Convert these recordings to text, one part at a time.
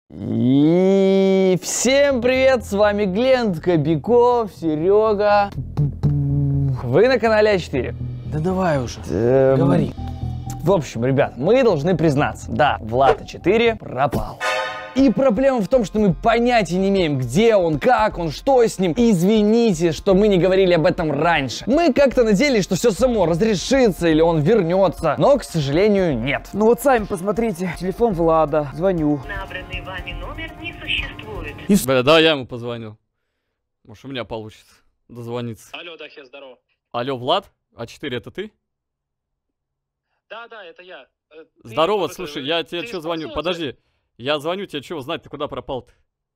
И всем привет, с вами Глент, Кобяков, Серега. Вы на канале А4. Да давай уже, говори. В общем, ребят, мы должны признаться, да, Влад А4 пропал. И проблема в том, что мы понятия не имеем, где он, как он, что с ним. Извините, что мы не говорили об этом раньше. Мы как-то надеялись, что все само разрешится или он вернется, но, к сожалению, нет. Ну вот сами посмотрите, телефон Влада, звоню. Набранный вами номер не существует. Бля, да, я ему позвонил. Может, у меня получится дозвониться. Алло, Дахе, здорово. Алло, Влад? А4, это ты? Да, это я. Здорово, слушай, я тебе что звоню? Подожди. Я звоню тебе, что узнать, ты куда пропал-то?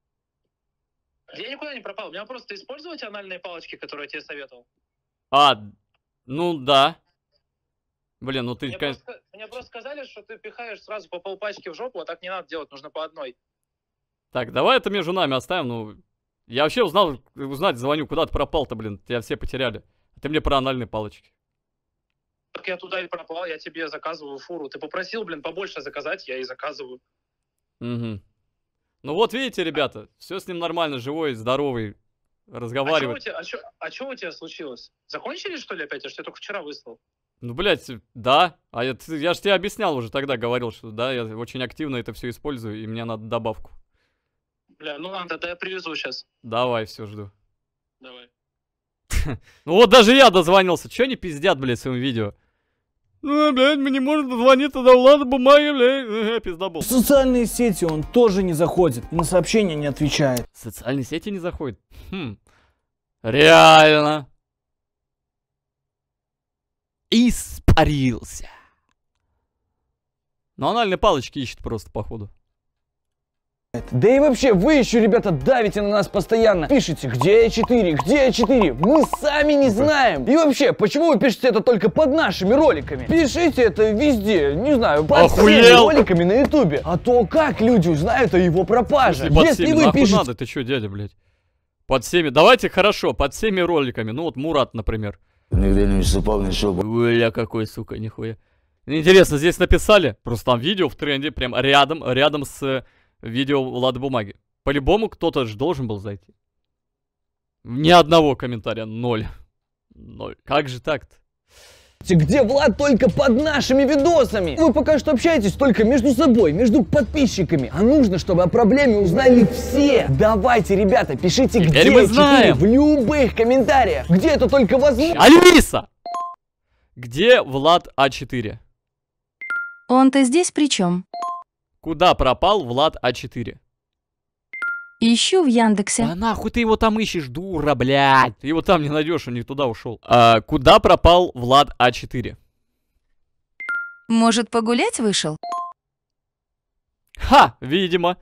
Я никуда не пропал. У меня просто использовать анальные палочки, которые я тебе советовал. Ну да. Блин, ну ты... Мне просто сказали, что ты пихаешь сразу по полпачки в жопу, а так не надо делать, нужно по одной. Так, давай это между нами оставим, ну... Я вообще узнать звоню, куда ты пропал-то, блин, тебя все потеряли. А ты мне про анальные палочки. Так я туда и пропал, я тебе заказываю фуру. Ты попросил, блин, побольше заказать, я и заказываю. Угу. Ну вот видите, ребята, все с ним нормально, живой, здоровый, разговаривает. А что у тебя случилось? Закончили, что ли, опять? Я же тебе только вчера выслал. Ну, блядь, да. А я же тебе объяснял уже тогда, говорил, что да, я очень активно это все использую, и мне надо добавку. Бля, ну ладно, тогда я привезу сейчас. Давай, все, жду. Давай. Ну вот даже я дозвонился. Че они пиздят, блядь, в своем видео? Ну, блядь, мы не можем дозвониться до Влада Бумаги, блядь, пиздобол. В социальные сети он тоже не заходит, и на сообщения не отвечает. В социальные сети не заходит? Реально. Испарился. Ну, анальные палочки ищет просто, походу. Да и вообще, вы еще, ребята, давите на нас постоянно. Пишите, где А4, где А4. Мы сами не знаем. И вообще, почему вы пишете это только под нашими роликами? Пишите это везде, не знаю, под всеми роликами на ютубе. А то как люди узнают о его пропаже? Если вы пишете... надо, ты что, дядя, блядь? Под всеми... Давайте, хорошо, под всеми роликами. Ну вот Мурат, например. Нигде не выступал, ничего. Бля, какой, сука, нихуя. Интересно, здесь написали? Просто там видео в тренде, прям рядом с... видео Влада Бумаги. По-любому кто-то же должен был зайти. Ни одного комментария. Ноль. Как же так-то? Где Влад только под нашими видосами. Вы пока что общаетесь только между собой, между подписчиками. А нужно, чтобы о проблеме узнали все. Давайте, ребята, пишите, где мы знаем. в любых комментариях. Где это только возможно. Алиса! Где Влад А4? Он-то здесь при чем? Куда пропал Влад А4? Ищу в Яндексе. А нахуй ты его там ищешь, дура, блядь? Ты его там не найдешь, он не туда ушел. Куда пропал Влад А4? Может, погулять вышел? Ха, видимо.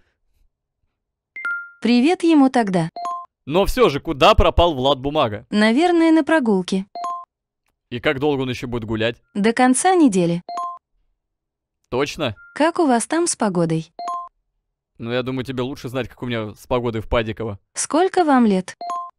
Привет ему тогда. Но все же, куда пропал Влад Бумага? Наверное, на прогулке. И как долго он еще будет гулять? До конца недели. Точно? Как у вас там с погодой? Ну, я думаю, тебе лучше знать, как у меня с погодой в Падиково. Сколько вам лет?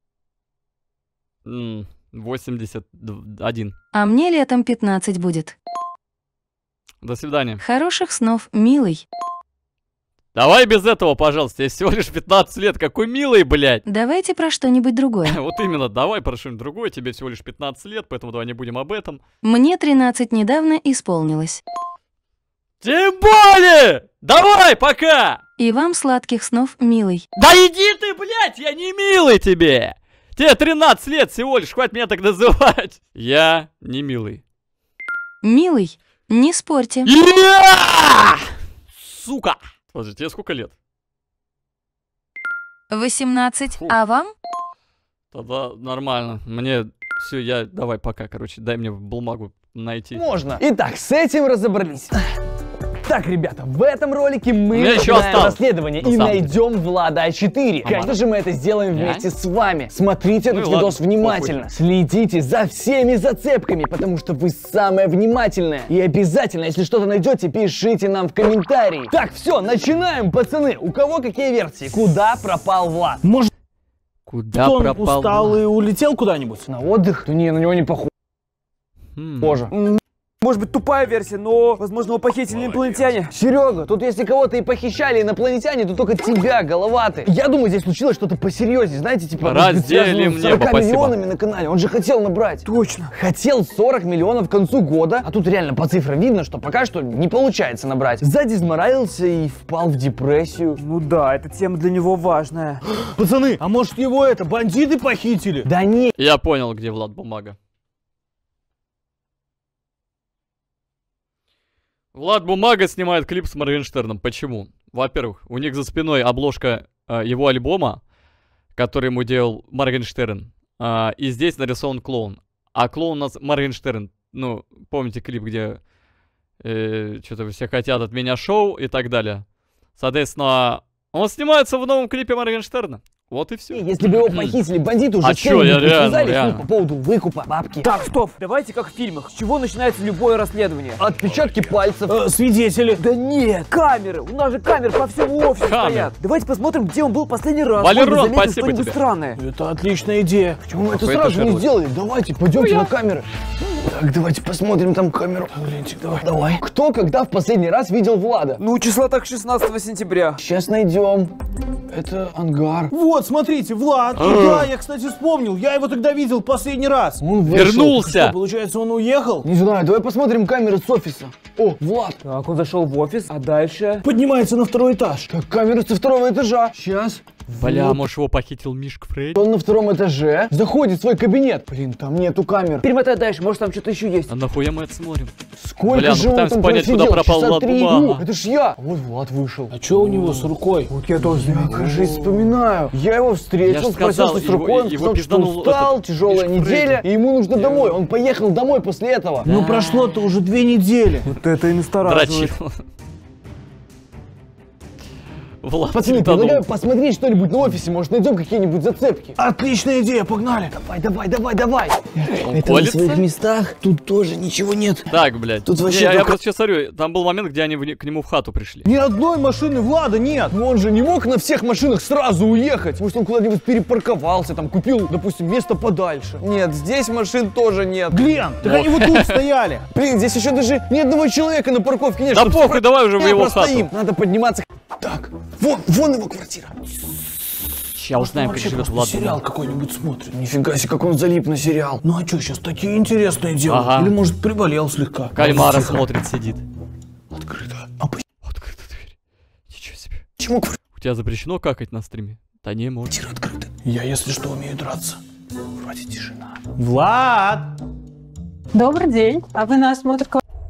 81. А мне летом 15 будет. До свидания. Хороших снов, милый. Давай без этого, пожалуйста. Я всего лишь 15 лет. Какой милый, блядь. Давайте про что-нибудь другое. Вот именно, давай про что-нибудь другое. Тебе всего лишь 15 лет, поэтому давай не будем об этом. Мне 13 недавно исполнилось. Тем более! Давай, пока! И вам сладких снов, милый. Да иди ты, блядь, я не милый тебе! Тебе 13 лет всего лишь, хватит меня так называть. Я не милый. Милый, не спорьте. Сука! Слушай, тебе сколько лет? 18, Фу. а вам? Тогда нормально. Мне все, давай пока, короче, дай мне бумагу найти. Можно. Итак, с этим разобрались. Так, ребята, в этом ролике мы начинаем расследование и найдем Влада А4. Конечно же, мы это сделаем вместе с вами. Смотрите этот видос внимательно. Следите за всеми зацепками, потому что вы самое внимательное. И обязательно, если что-то найдете, пишите нам в комментарии. Так, все, начинаем, пацаны. У кого какие версии? Куда пропал Влад? Может, куда он пропал устал и улетел куда-нибудь? На отдых? Да не, на него не похоже. Может быть, тупая версия, но, возможно, его похитили инопланетяне. Серега, тут если кого-то и похищали инопланетяне, то только тебя, головатый. Я думаю, здесь случилось что-то посерьезнее, знаете, типа... Разделим с 40 небо, миллионами на канале, он же хотел набрать. Точно. Хотел 40 миллионов к концу года, а тут реально по цифрам видно, что пока что не получается набрать. Задизморалился и впал в депрессию. Ну да, эта тема для него важная. Пацаны, а может его бандиты похитили? Да не... Я понял, где Влад Бумага. Влад Бумага снимает клип с Моргенштерном. Почему? Во-первых, у них за спиной обложка его альбома, который ему делал Моргенштерн. И здесь нарисован клоун. А клоун у нас Моргенштерн. Ну, помните клип, где что-то все хотят от меня шоу и так далее. Соответственно, он снимается в новом клипе Моргенштерна. Вот и все. Если бы его похитили бандиты, уже А чё, я реально. по поводу выкупа бабки. Так, стоп, давайте как в фильмах. С чего начинается любое расследование? Отпечатки пальцев. Свидетели. Да нет, камеры. У нас же камеры по всему офису стоят. Давайте посмотрим, где он был последний раз. Валерон, Может быть, заметил спасибо что-нибудь тебе. странное. Это отличная идея. Почему мы это Какой-то сразу не Шерлок. сделали? Давайте, пойдемте на камеры. Так, давайте посмотрим там камеру. Гляньте, давай. Давай. Кто когда в последний раз видел Влада? Ну, числа так 16 сентября. Сейчас найдем. Это ангар. Вот, смотрите, Влад. Да, я, кстати, вспомнил. Я его тогда видел последний раз. Он вышел. Вернулся! Что, получается, он уехал? Не знаю, давай посмотрим камеры с офиса. О, Влад. Так, он зашел в офис, а дальше... Поднимается на второй этаж. Так, камеры со второго этажа. Сейчас. Бля, может его похитил Мишка Фредди? Он на втором этаже. Заходит в свой кабинет. Блин, там нету камер. Перемотай дальше, может там что-то еще есть. А нахуя мы это смотрим? Сколько Бля, ну же он пытаемся там понять, куда просидел? пропал Часа Влад 3. Бумага. Это ж я. Вот Влад вышел. А что у него с рукой? Вот я тоже, кажется, вспоминаю. Я его Я встретил, ж спросил, сказал, что с рукой, он его сказал, что пизданул устал, этот тяжелая Мишка неделя, Фредди. и ему нужно домой. Он поехал домой после этого. Ну прошло-то уже 2 недели. Вот это и настораживает. Дрочил. Влад Пацаны, тянул. предлагаю посмотреть что-нибудь на офисе, может найдем какие-нибудь зацепки. Отличная идея, погнали. Давай. Он Это на колется? своих местах, тут тоже ничего нет. Так, блядь. Тут вообще я только- просто сейчас смотрю, там был момент, где они к нему в хату пришли. Ни одной машины Влада нет. Но он же не мог на всех машинах сразу уехать. Может, он куда-нибудь перепарковался, там купил, допустим, место подальше. Нет, здесь машин тоже нет. Глен, так они вот тут стояли. Блин, здесь еще даже ни одного человека на парковке нет. Да чтоб похуй, давай уже в Я его просто хату. им. Надо подниматься. Так, вон его квартира. Сейчас узнаем, как Вообще живет просто Влад сериал Бумага. какой-нибудь смотрит. Нифига себе, как он залип на сериал. Ну а что, сейчас такие интересные дела? Ага. Или может приболел слегка? Кальмара Тихо. смотрит, сидит. Открыто. Открыта дверь. Ничего себе. Почему У тебя запрещено какать на стриме? Да не, можно. Квартира открыта. Я, если что, умею драться. Вроде тишина. Влад! Добрый день. А вы на осмотр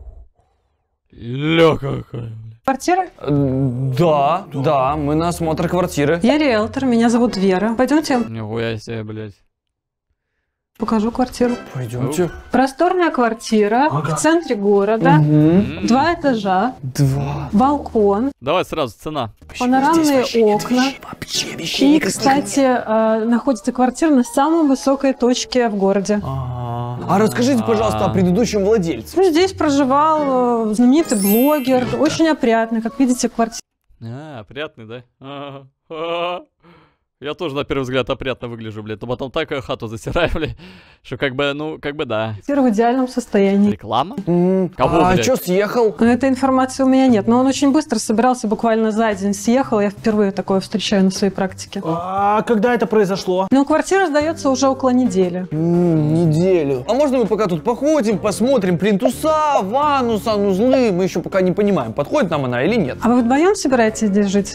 Ля какая. квартиры? Да, мы на осмотр квартиры. Я риэлтор, меня зовут Вера. Пойдемте, Нихуя себе, блядь. покажу квартиру. Пойдемте. Просторная квартира в центре города. 2 этажа, 2. балкон, Давай сразу, цена. панорамные окна. Вообще И, кстати, находится квартира на самой высокой точке в городе. А расскажите, пожалуйста, о предыдущем владельце. Ну, здесь проживал знаменитый блогер, очень опрятный, как видите, квартира. Приятный, да? Ага. Я тоже на первый взгляд опрятно выгляжу, блядь. Но потом так хату засираю, блядь. Что как бы, да. в идеальном состоянии. Реклама? Кого, Кого, блядь? чё съехал? Этой информации у меня нет, но он очень быстро собирался, буквально за день съехал. Я впервые такое встречаю на своей практике. А когда это произошло? Но квартира сдается уже около недели. Неделю. А можно мы пока тут походим, посмотрим плинтуса, ванну, санузлы? Мы еще пока не понимаем, подходит нам она или нет. А вы вдвоем собираетесь здесь жить?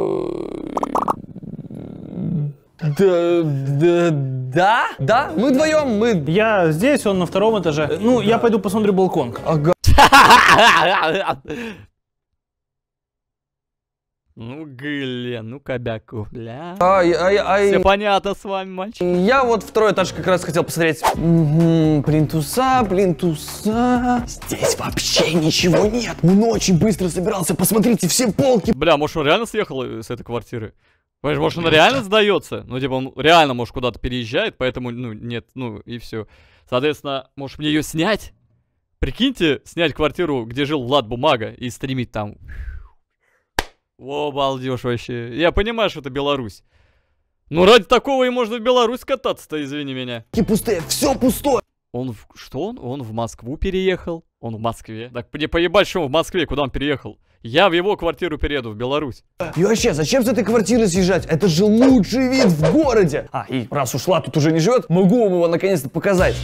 Да, мы вдвоем, мы... Я здесь, он на 2-м этаже. Ну, я пойду посмотрю балкон. Ага. Ну, Глен, ну, кобяку, бля. Все понятно с вами, мальчик. Я вот 2-й этаж как раз хотел посмотреть. Плинтуса. Здесь вообще ничего нет. Он очень быстро собирался, посмотрите, все полки. Бля, может, он реально съехал с этой квартиры? Понимаешь, может, он реально сдается? Ну, типа, он реально, может, куда-то переезжает, поэтому, ну, нет, ну, и все. Соответственно, может, мне ее снять? Прикиньте, снять квартиру, где жил Влад Бумага, и стримить там. О, балдеж вообще. Я понимаю, что это Беларусь. Ну, ради такого и можно в Беларусь кататься-то, извини меня. Пустые, все пустое. Что он? Он в Москву переехал. Он в Москве. Так мне поебать, что он в Москве, куда он переехал? Я в его квартиру перееду, в Беларусь. И вообще, зачем с этой квартиры съезжать? Это же лучший вид в городе. И раз ушла, тут уже не живет, могу вам его наконец-то показать.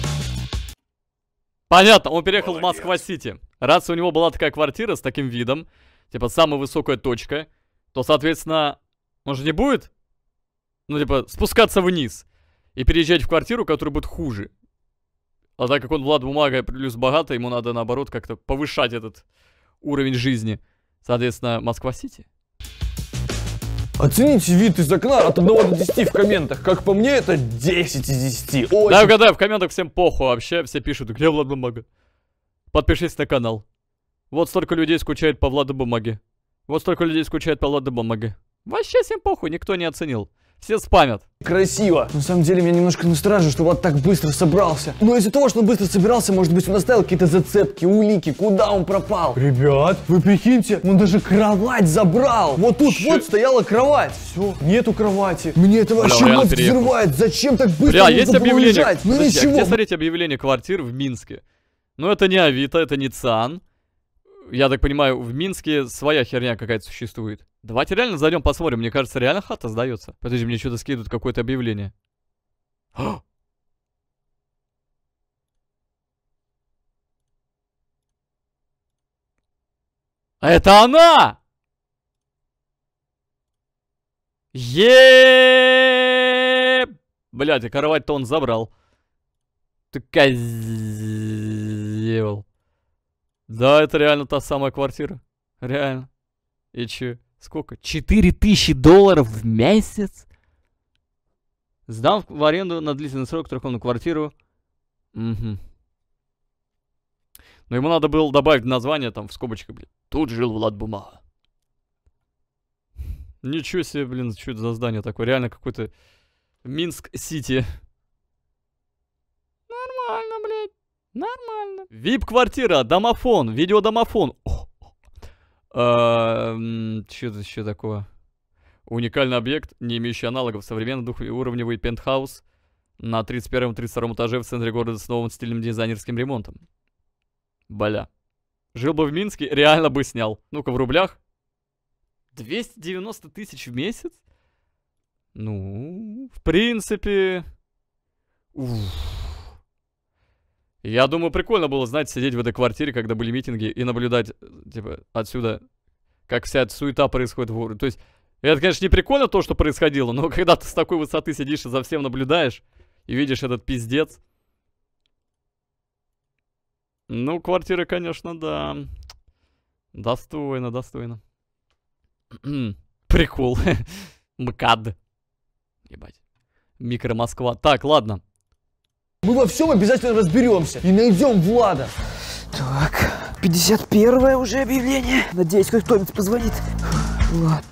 Понятно, он переехал в Москва-Сити. Раз у него была такая квартира с таким видом, типа самая высокая точка, то, соответственно, он же не будет, ну, типа, спускаться вниз и переезжать в квартиру, которая будет хуже. А так как он Влад Бумага плюс богатый, ему надо, наоборот, как-то повышать этот уровень жизни. Соответственно, Москва-Сити. Оцените вид из окна от 1 до 10 в комментах. Как по мне, это 10 из 10. Очень... Да, угадай, в комментах всем похуй вообще. Все пишут, где Влад Бумага. Подпишись на канал. Вот столько людей скучает по Владу Бумаге. Вот столько людей скучает по Владу Бумаге. Вообще всем похуй, никто не оценил. Все спамят. Красиво. На самом деле, меня немножко настораживает, что Влад так быстро собрался. Но из-за того, что он быстро собирался, может быть, он оставил какие-то зацепки, улики, куда он пропал. Ребят, вы прикиньте, он даже кровать забрал. Вот тут вот стояла кровать. Все, нету кровати. Мне это вообще мозг взрывает. Зачем так быстро есть объявление? Ну Подожди, ничего. А где смотреть объявление квартир в Минске? Ну это не Авито, это не ЦИАН. Я так понимаю, в Минске своя херня какая-то существует. Давайте реально зайдем посмотрим. Мне кажется, реально хата сдается. Подожди, мне что-то скидывают какое-то объявление. А это она! Блядь, а кровать-то он забрал. Ты козел. Да, это реально та самая квартира. Реально. И че? Сколько? $4000 в месяц? Сдам в аренду на длительный срок трехкомнатную квартиру. Угу. Но ему надо было добавить название там в скобочках, блин. Тут жил Влад Бумага. Ничего себе, блин, что это за здание такое? Реально какой-то Минск-Сити. Нормально, блядь. Нормально. VIP-квартира, домофон, видеодомофон. Что-то еще такое. Уникальный объект, не имеющий аналогов. Современный двухуровневый пентхаус на 31-32 этаже в центре города с новым стильным дизайнерским ремонтом. Бля. Жил бы в Минске, реально бы снял. Ну-ка, в рублях. 290 тысяч в месяц? Ну, в принципе... Я думаю, прикольно было, знаете, сидеть в этой квартире, когда были митинги, и наблюдать, типа, отсюда, как вся эта суета происходит в городе. То есть, это, конечно, не прикольно то, что происходило, но когда ты с такой высоты сидишь и за всем наблюдаешь, и видишь этот пиздец. Ну, квартира, конечно, да. Достойно, достойно. Прикол. МКАД. Ебать. Микро Москва. Так, ладно. Мы во всем обязательно разберемся и найдем Влада. Так, 51-е уже объявление. Надеюсь, хоть кто-нибудь позвонит. Влад.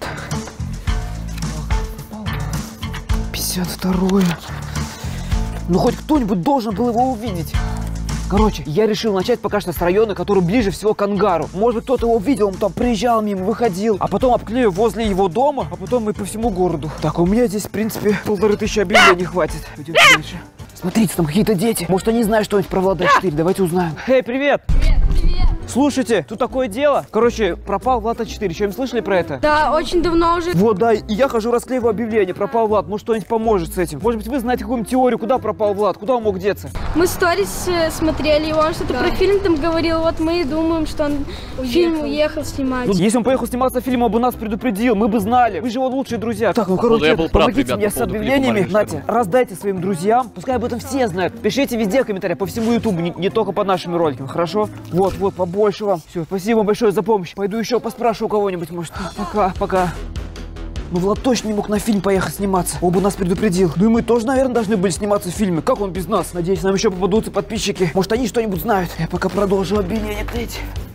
52-е. Ну, хоть кто-нибудь должен был его увидеть. Короче, я решил начать пока что с района, который ближе всего к ангару. Может быть, кто-то его видел, он там приезжал мимо, выходил. А потом обклею возле его дома, а потом и по всему городу. Так, у меня здесь, в принципе, 1500 объявлений хватит. Пойдемте дальше. Смотрите, там какие-то дети. Может, они знают что-нибудь про Влада 4. Давайте узнаем. Эй, привет! Привет! Слушайте, тут такое дело. Короче, пропал Влад 4. Что-нибудь слышали про это? Да, очень давно уже. Вот, да, и я хожу, расклеиваю объявление. Пропал Влад. Может, кто-нибудь поможет с этим? Может быть, вы знаете какую-нибудь теорию, куда пропал Влад? Куда он мог деться? Мы сторис смотрели, и он что-то про фильм там говорил. Вот мы и думаем, что он фильм уехал снимать. Ну, если он поехал сниматься фильм, он бы нас предупредил, мы бы знали. Вы же его лучшие друзья. Так, ну, короче, помогите мне с объявлениями. Нате, раздайте своим друзьям. Пускай об этом все знают. Пишите везде в комментариях, по всему ютубу, не только под нашими роликами, хорошо? Вот, побольше вам. Все, спасибо большое за помощь. Пойду еще поспрашиваю у кого-нибудь, может. Пока. Ну, Влад точно не мог на фильм поехать сниматься. Он бы нас предупредил. Ну и мы тоже, наверное, должны были сниматься в фильме. Как он без нас? Надеюсь, нам еще попадутся подписчики. Может, они что-нибудь знают. Я пока продолжу объявление клеить.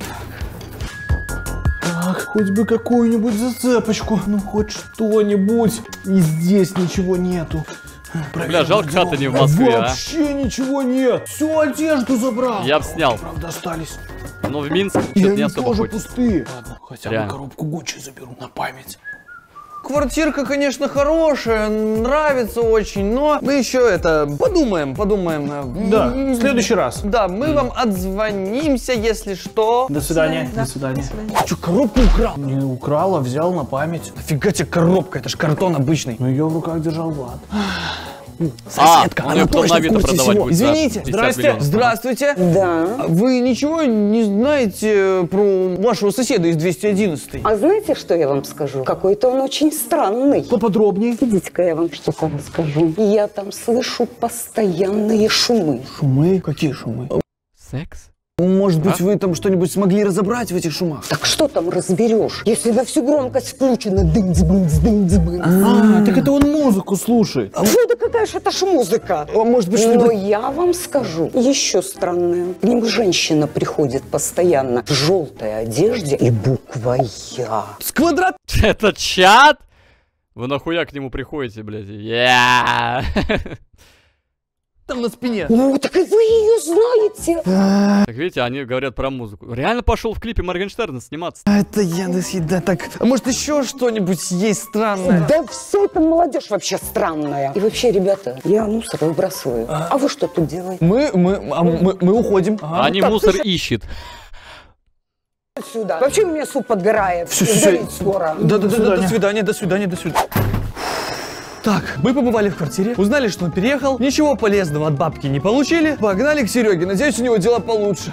Так, хоть бы какую-нибудь зацепочку. Ну, хоть что-нибудь. И здесь ничего нету. Бля, жалко, хата не в Москве, Вообще ничего нет. Всю одежду забрал. Я б снял. Правда, остались. Но в Минске и что-то они не особо тоже хочется. пустые. Ладно, хотя Реально. бы коробку Гуччи заберу на память. квартирка, конечно, хорошая, нравится очень, но мы еще это подумаем. Да, в следующий раз. Да, мы вам отзвонимся, если что. До свидания. Да. До свидания. Ты что, коробку украл? Не украл, а взял на память. Нафига тебе коробка, это ж картон обычный. Но ее в руках держал Влад. Соседка, он она её потом точно на Авито в курсе продавать всего. будет за Извините. 50 Здрасте. миллионов. Здравствуйте. Да. Вы ничего не знаете про вашего соседа из 211? А знаете, что я вам скажу? Какой-то он очень странный. Поподробнее. Идите-ка я вам что-то расскажу. Я там слышу постоянные шумы. Шумы? Какие шумы? Секс? Может быть, вы там что-нибудь смогли разобрать в этих шумах? Так что там разберешь, если на всю громкость включена дынц-бынц-дынц-бынц? Так это он музыку слушает. Фу, да какая же это ж музыка? Может быть, Но что-то... я вам скажу еще странное. К ним женщина приходит постоянно в желтой одежде и буква «Я». С квадрат... Это чат? Вы нахуя к нему приходите, блядь? Я. Там на спине. Ну, так и вы ее знаете. Так видите, они говорят про музыку. Реально пошел в клипе Моргенштерна сниматься. Это я до свидания. Так, а может еще что-нибудь есть странное? Да все это молодежь вообще странная. И вообще, ребята, я мусор выбрасываю. А вы что тут делаете? Мы уходим. Они мусор ищут. Сюда. Вообще у меня суп подгорает. Все. Сгорит скоро. Да, до свидания. Так, мы побывали в квартире, узнали, что он переехал, ничего полезного от бабки не получили, погнали к Сереге, надеюсь, у него дела получше.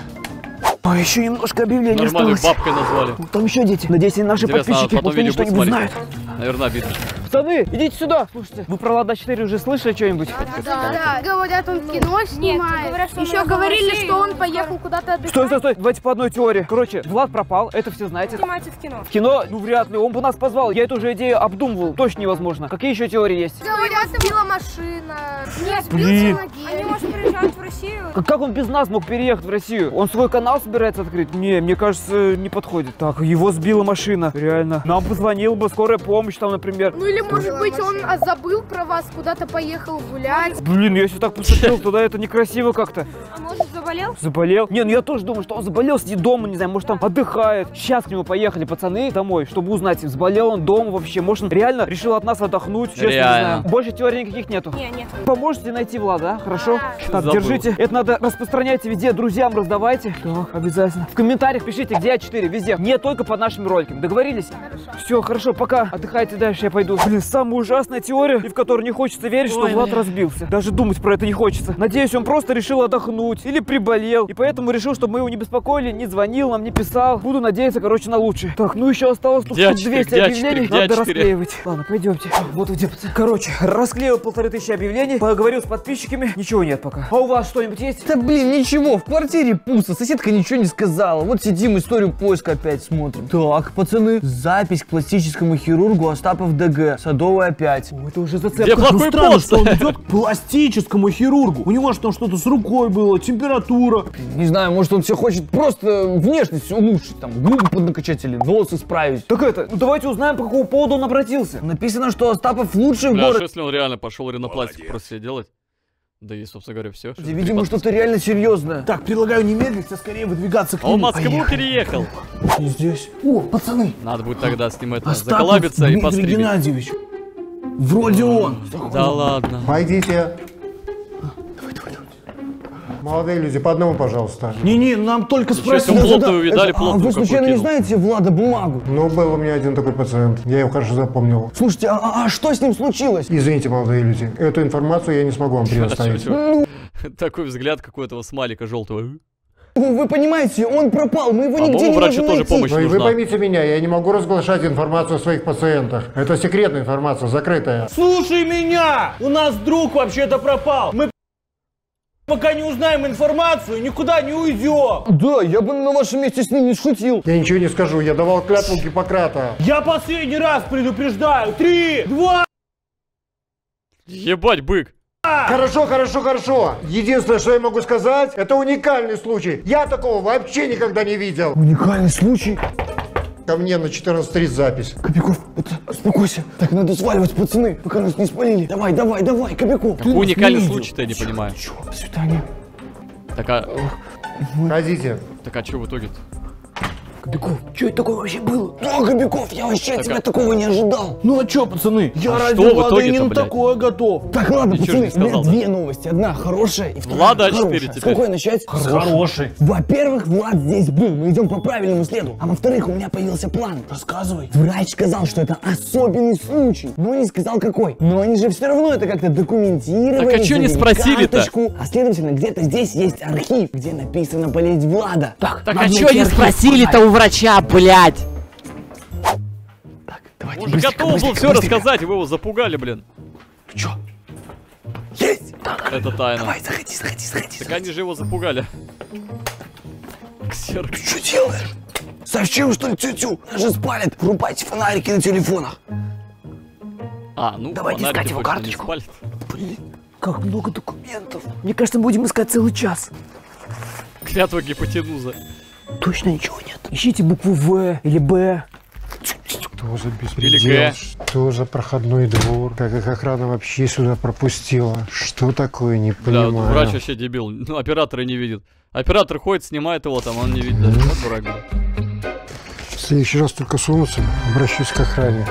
А еще немножко объявлений Нормальной осталось. бабкой назвали. Там еще дети. Надеюсь, наши Интересно, подписчики потом вот они видео будут что-нибудь смотреть? знают. Наверное, обидно. Пацаны, идите сюда. Слушайте, вы про Лада 4 уже слышали что-нибудь? Да, говорят, он кино снимает. Еще говорили, что он поехал куда-то отдыхать. Стой, давайте по одной теории. Короче, Влад пропал, это все знаете. Снимается в кино. В кино? Ну вряд ли, он бы нас позвал. Я эту же идею обдумывал, точно невозможно. Какие еще теории есть? Говорят, сбила машина. Нет, Блин. Они, может, приезжают в Россию. Как он без нас мог переехать в Россию? Он свой канал собирается открыть? Не, мне кажется, не подходит. Так, его сбила машина, реально. Нам позвонил бы скорая помощь там, например. Ну или, может быть, он забыл про вас, куда-то поехал гулять. Блин, если так поступил, тогда это некрасиво как-то. А может, заболел? Заболел? Не, ну я тоже думаю, что он заболел, сидит дома, не знаю, может там отдыхает. Сейчас к нему поехали пацаны домой, чтобы узнать, заболел он дома вообще. Может, он реально решил от нас отдохнуть, честно не знаю. Больше теорий никаких нету. Нет. Поможете найти Влада, а? Хорошо? Так, Забыл. держите. Это надо распространять везде, друзьям раздавайте. Так, обязательно. В комментариях пишите, где А4, везде. Не только под нашими роликами. Договорились? Все, хорошо, пока. Отдыхайте дальше, я пойду. Блин, самая ужасная теория, и в которой не хочется верить, что Влад разбился. Даже думать про это не хочется. Надеюсь, он просто решил отдохнуть или приболел. И поэтому решил, чтобы мы его не беспокоили, не звонил нам, не писал. Буду надеяться, короче, на лучшее. Так, ну еще осталось тут 200 объявлений. Надо расклеивать. Ладно, пойдемте. Вот где, пацаны. Короче, расклеил 1500 объявлений. Поговорил с подписчиками. Ничего нет пока. А у вас что-нибудь есть? Да блин, ничего, в квартире пусто, соседка ничего не сказала. Вот сидим, историю поиска опять смотрим. Так, пацаны, запись к пластическому хирургу Остапов ДГ, Садовая 5. Это уже зацепка. Где плохой Странно, пост? что он идет к пластическому хирургу. У него же там что-то с рукой было, температура. Не знаю, может он все хочет просто внешность улучшить, там, губы поднакачать или волосы исправить. Так это, ну давайте узнаем, по какому поводу он обратился. Написано, что Остапов лучший в Бля, городе. если он реально пошел ринопластику просто себе делать. Да и, собственно говоря, все. Видимо, что-то реально серьезное. Так, предлагаю немедленно скорее выдвигаться к А он в нему. Москву переехал. Не здесь. О, пацаны, Надо будет тогда с ним это Остапов заколабиться и Дмитрий постримить. Геннадьевич. Вроде он. Да ладно. Войдите. Молодые люди, по одному, пожалуйста. Не-не, нам только Ничего себе, спросили. плотно увидали, А плотно вы случайно не знаете Влада Бумагу? Ну, был у меня один такой пациент. Я его хорошо запомнил. Слушайте, а что с ним случилось? Извините, молодые люди, эту информацию я не смогу вам предоставить. Такой взгляд какой-то смайлика желтого. Ну, вы понимаете, он пропал, мы его нигде не врачу можем тоже найти. помощь Ну и вы нужна. поймите меня, я не могу разглашать информацию о своих пациентах. Это секретная информация, закрытая. Слушай меня! У нас друг вообще-то пропал. Мы пока не узнаем информацию, никуда не уйдем. Да, я бы на вашем месте с ним не шутил. Я ничего не скажу, я давал клятву Гиппократа. Я последний раз предупреждаю. 3, 2... Ебать, бык. Хорошо. Единственное, что я могу сказать, это уникальный случай. Я такого вообще никогда не видел. Уникальный случай. Ко мне на 14:30 запись. Кобяков, успокойся. Так, надо сваливать, пацаны, пока нас не спалили. Давай, Кобяков. Какой уникальный случай-то, я не понимаю. Чё, до свидания. Так а Ходите. что в итоге-то? Кобяков, что это такое вообще было? Да, Кобяков, я вообще от тебя такого не ожидал. Ну а чё, пацаны? Я ради что в Влада итоге-то, не на блядь? такое готов. Так, ладно, Ничего же пацаны, не у меня сказал, да? две новости. Одна хорошая и вторая Влада А4 хорошая. теперь. С какой начать? Хороший. Во-первых, Влад здесь был, мы идем по правильному следу. А во-вторых, у меня появился план. Рассказывай. Врач сказал, что это особенный случай, но не сказал какой. Но они же все равно это как-то документировали. Так а чё не завели спросили-то? карточку. А следовательно, где-то здесь есть архив, где написана болезнь Влада. Так а чё не спросили-то у врача, блядь? Так, давайте. Он же готов был все рассказать, вы его запугали, блин. Чё? Есть! Это тайна. Давай, заходи. Так они же его запугали. Ксерк. Ты что делаешь? Совсем что ли тю-тю? Нас же спалят. Врубайте фонарики на телефонах. А, ну, Давайте фонарики искать его точно не карточку. спалят. Блин, как много документов. Мне кажется, мы будем искать целый час. Клятва гипотенуза. Точно ничего нет. Ищите букву В или Б. Тоже Или беспредел. Г. Что за проходной двор? Как их охрана вообще сюда пропустила? Что такое, не Да, понимаю. врач вообще дебил. Ну, операторы не видят. Оператор ходит, снимает его, там он не видит даже. Вот дурак, блин. В следующий раз только сунутся, обращусь к охране.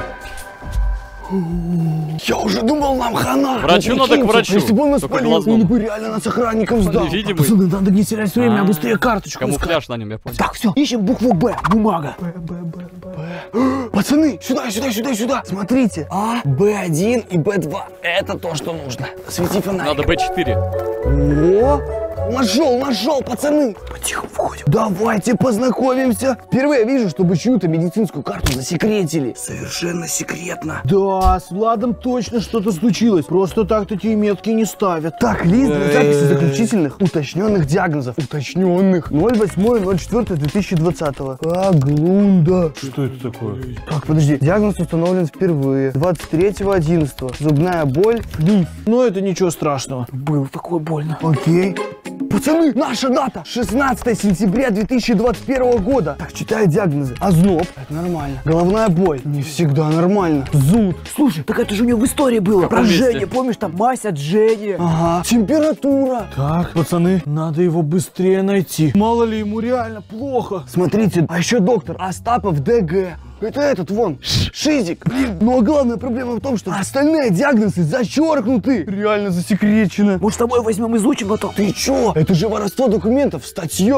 Я уже думал, нам хана. Врачу надо к врачу. Если бы он нас Только спалил, глазном. он бы реально нас охранником сдал. невидимый. Пацаны, надо не терять время, а быстрее карточку искать. Камуфляж на нем, я понял. Так, все, ищем букву Б. Бумага. Пацаны, сюда. Смотрите. А, Б1 и Б2. Это то, что нужно. Свети фонарик. Надо Б4. О, нашел, пацаны. Потихо входим. Давайте познакомимся. Впервые вижу, чтобы чью-то медицинскую карту засекретили. Совершенно секретно. Да, с Владом точно что-то случилось. Просто так такие метки не ставят. Так, лист для записи заключительных уточненных диагнозов. Уточненных. 08.04.2020. Аглунда. Что это такое? Так, подожди. Диагноз установлен впервые. 23.11. Зубная боль. Ну это ничего страшного. Было такое больно. Окей. Пацаны, наша дата! 16 сентября 2021 года. Так, читаю диагнозы. Озноб. Это нормально. Головная боль. Не всегда нормально. Зуд. Слушай, так это же у него в истории было. Про Женю, помнишь, там мазь от Жени. Ага. Температура. Так, пацаны, надо его быстрее найти. Мало ли ему реально плохо. Смотрите, а еще доктор Остапов ДГ. Это этот вон, Шизик. Блин, ну а главная проблема в том, что остальные диагнозы зачеркнуты. Реально засекречено. Может, с тобой возьмем изучим потом? Ты чё? Это же воровство документов, статье.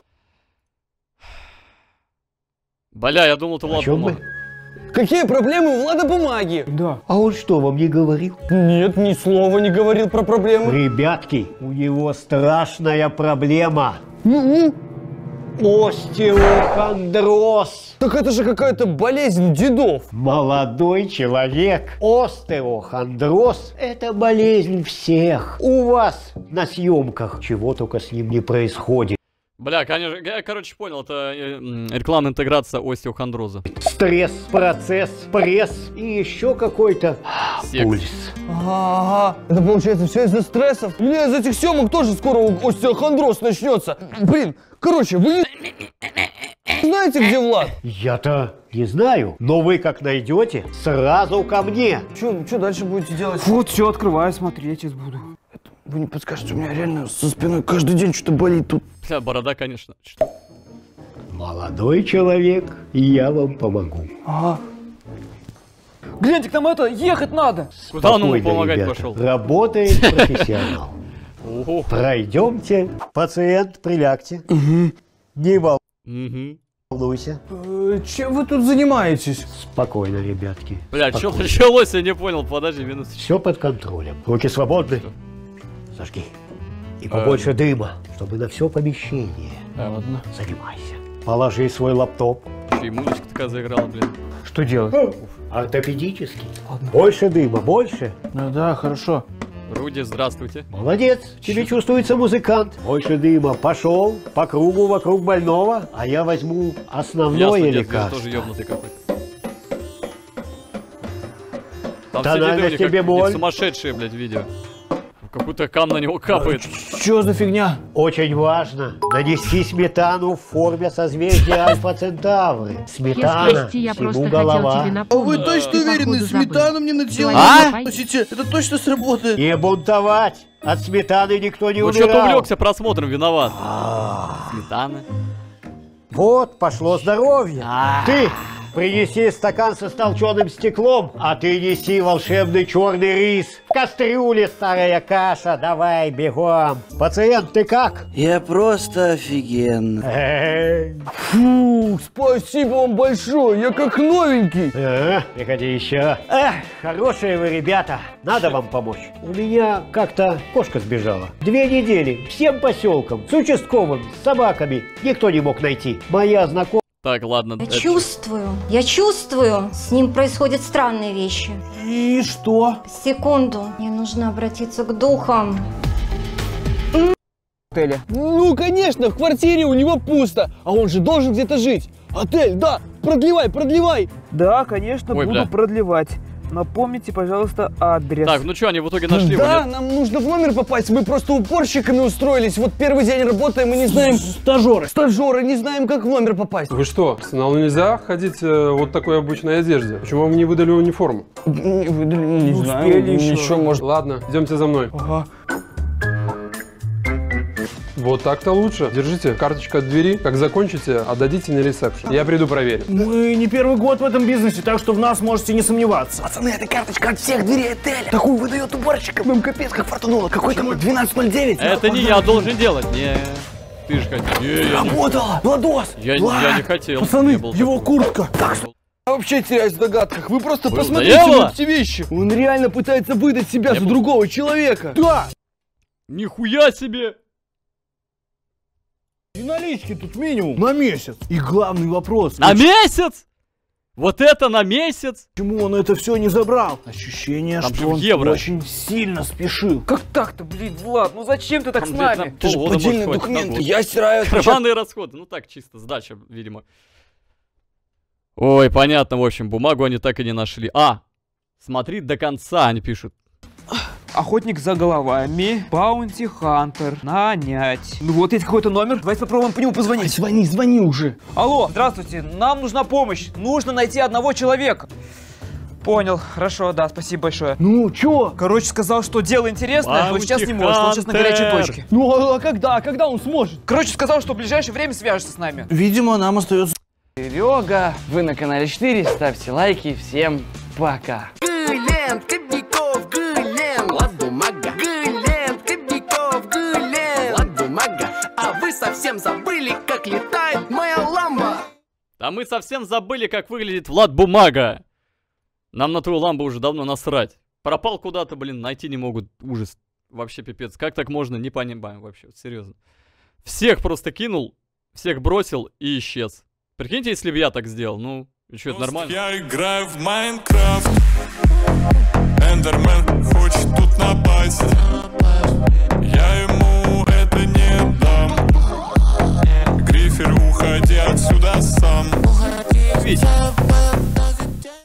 Бля, я думал, это Влад бумага. Какие проблемы у Влада бумаги? Да. А он что, вам не говорил? Нет, ни слова не говорил про проблемы. Ребятки, у него страшная проблема. Ну? Остеохондроз. Так это же какая-то болезнь дедов. Молодой человек. Остеохондроз – это болезнь всех. У вас на съемках чего только с ним не происходит. Бля, конечно, я, короче, понял, это рекламная интеграция остеохондроза. Стресс, процесс, пресс и еще какой-то пульс. Ага, это получается все из-за стрессов. У меня из этих съемок тоже скоро остеохондроз начнется. Блин, короче, вы не знаете, где Влад? Я-то не знаю, но вы как найдете, сразу ко мне. Что дальше будете делать? Вот, все, открываю, смотреть сейчас буду. Вы не подскажете, у меня реально со спиной каждый день что-то болит тут. Бля, борода, конечно. Что? Молодой человек, я вам помогу. Ага. Гляньте, к нам это, ехать надо. Куда он ему Спокойно, помогать ребята. пошел? Работает профессионал. Пройдемте. Пациент, прилягте. Не волнуйся. Чем вы тут занимаетесь? Спокойно, ребятки. Бля, что Спокойно. началось, я не понял. Подожди, минут. Все под контролем. Руки свободны. Зажги. И побольше дыма, чтобы на все помещение. Ладно. Занимайся. Положи свой лаптоп. И музычка такая заиграла, блин. Что делать? Ортопедический. Больше дыма, больше. Ну да, хорошо. Руди, здравствуйте. Молодец, тебе чувствуется музыкант. Больше дыма. Пошел по кругу вокруг больного, а я возьму основное Ясно, дед, я лекарство. тоже ёбнутый какой-то. Там Тональность тебе боль. Сумасшедшие, блядь, видео. Какой-то кам на него капает. Что за фигня? Очень важно нанести сметану в форме созвездия Альфа Центавры. Сметана, всему голова. А вы точно уверены, сметану мне на тело носите? Это точно сработает? Не бунтовать! От сметаны никто не Вот умирал. что-то увлекся просмотром, виноват. Сметана. Вот, пошло здоровье. Ты принеси стакан со столченым стеклом, а ты неси волшебный черный рис. В кастрюле старая каша, давай, бегом. Пациент, ты как? Я просто офигенный. Фу, спасибо вам большое, я как новенький. Приходи еще. Хорошие вы ребята, надо вам помочь. У меня как-то кошка сбежала. 2 недели, всем поселкам, с участковым, с собаками. Никто не мог найти. Моя знакомая... Так, ладно. Я чувствую, с ним происходят странные вещи. И что? Секунду, мне нужно обратиться к духам. Отеле. Ну, конечно, в квартире у него пусто, а он же должен где-то жить. Отель, да, продлевай. Да, конечно, буду продлевать. Напомните, пожалуйста, адрес. Так, ну что, они в итоге нашли? Да, нам нужно в номер попасть. Мы просто уборщиками устроились. Вот первый день работаем, мы не знаем... Стажеры, не знаем, как в номер попасть. Вы что, персоналу нельзя ходить вот такой обычной одежде? Почему вам не выдали униформу? Не выдали, не знаю. Еще может... Ладно, идемте за мной. Ага. Вот так-то лучше. Держите карточку от двери. Как закончите, отдадите на ресепшн. Я приду проверю. Мы не первый год в этом бизнесе, так что в нас можете не сомневаться. Пацаны, это карточка от всех дверей отеля. Такую выдает уборщикам. Им капец, как фартануло. Какой там 1209. Это не я должен делать. Не, ты же хотел. Работала! Владос! Я не хотел. Пацаны, его куртка. Так что... Я вообще теряюсь в догадках. Вы просто посмотрите на эти вещи. Он реально пытается выдать себя за другого человека. Да! Нихуя себе! И налички тут минимум на месяц. И главный вопрос. На месяц? Вот это на месяц? Почему он это все не забрал? Ощущение, там что он очень сильно спешил. Как так-то, блин, Влад, ну зачем ты так с нами? Это же поддельные документы, я стираю. Карманные расходы, ну так чисто, сдача, видимо. Ой, понятно, в общем, бумагу они так и не нашли. Смотри до конца, они пишут. Охотник за головами, Баунти Хантер, нанять. Ну вот есть какой-то номер, давайте попробуем по нему позвонить. Звони уже. Алло, здравствуйте, нам нужна помощь, нужно найти одного человека. Понял, хорошо, да, спасибо большое. Ну, чё? Короче, сказал, что дело интересное, но сейчас не может, он сейчас на горячей точке. Ну, а когда он сможет? Короче, сказал, что в ближайшее время свяжется с нами. Видимо, нам остается... Серега, вы на канале 4, ставьте лайки, всем пока. Совсем забыли, как летает моя ламба. А мы совсем забыли, как выглядит Влад Бумага. Нам на твою ламбу уже давно насрать. Пропал куда-то, блин, найти не могут. Ужас. Вообще пипец. Как так можно, не понимаю вообще. Серьезно. Всех просто кинул, всех бросил и исчез. Прикиньте, если бы я так сделал. Ну, и что, это нормально? Я играю в Майнкрафт. Эндермен хочет тут напасть. Я ему это не дам. Грифер, уходи отсюда сам. Видите?